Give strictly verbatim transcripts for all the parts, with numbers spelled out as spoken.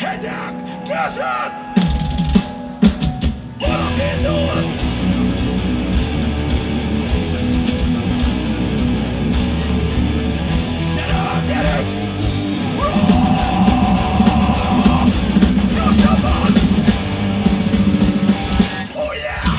Egyek! Kezet! Valami indul! Gyere, gyere! Gyorsabban! Oh yeah!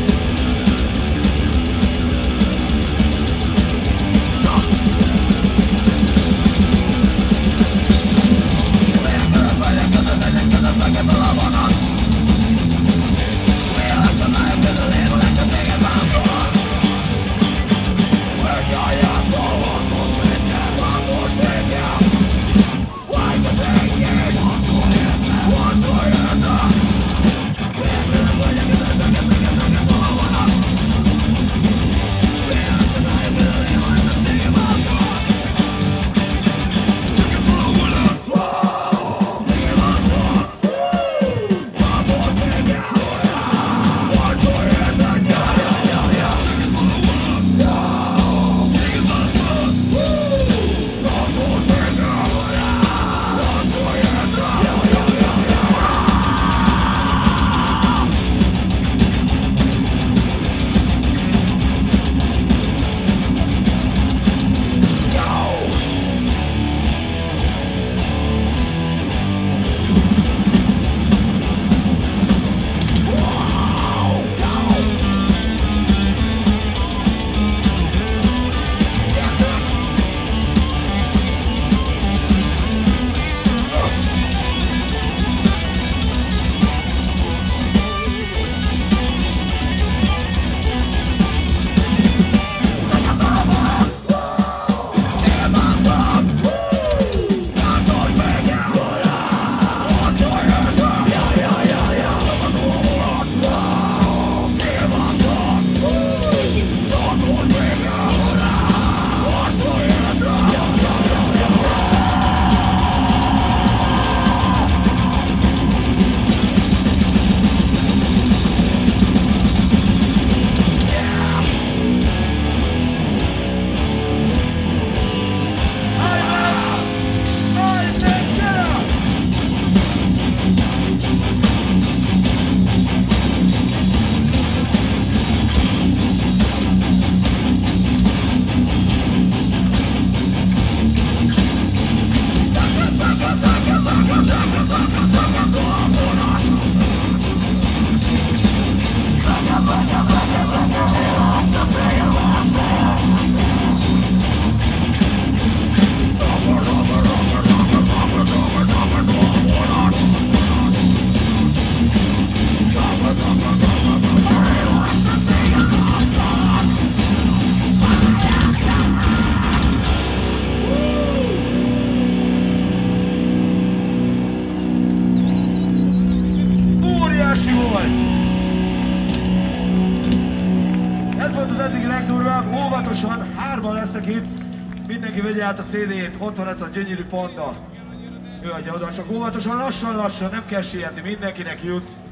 Ez volt az eddigi legdurvább, óvatosan, hárman lesznek itt, mindenki vegye át a cé dét, ott van ez a gyönyörű panda. Ő adja oda, csak óvatosan, lassan-lassan, nem kell sietni, mindenkinek jut.